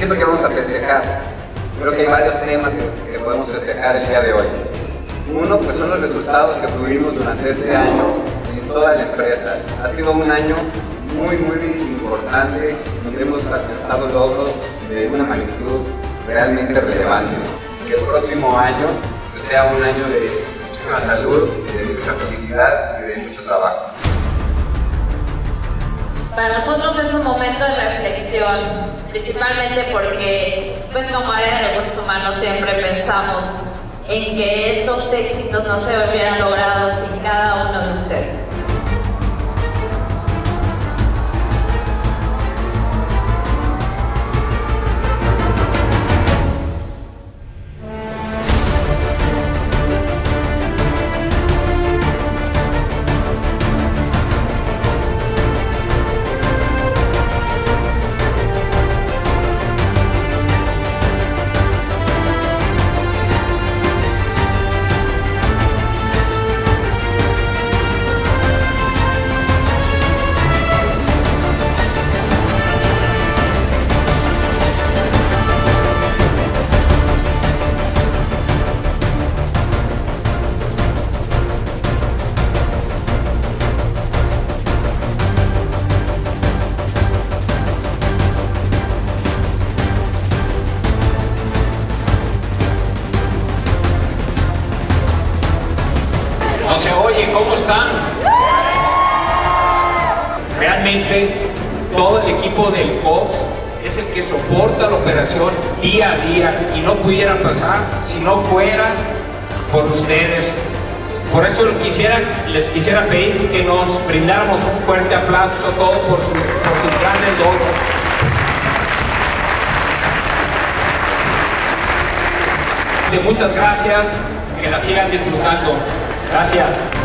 ¿Qué es lo que vamos a festejar? Creo que hay varios temas que podemos festejar el día de hoy. Uno, pues son los resultados que tuvimos durante este año en toda la empresa. Ha sido un año muy importante, donde hemos alcanzado logros de una magnitud realmente relevante. Que el próximo año pues, sea un año de muchísima salud, de mucha felicidad y de mucho trabajo. Para nosotros es un momento de reflexión, principalmente porque, pues como área de recursos humanos siempre pensamos en que estos éxitos no se hubieran logrado sin cada uno de ustedes. No se oye, ¿cómo están? Realmente todo el equipo del COPS es el que soporta la operación día a día y no pudiera pasar si no fuera por ustedes. Por eso les quisiera pedir que nos brindáramos un fuerte aplauso a todos por sus grandes logros. Muchas gracias, que la sigan disfrutando. Gracias.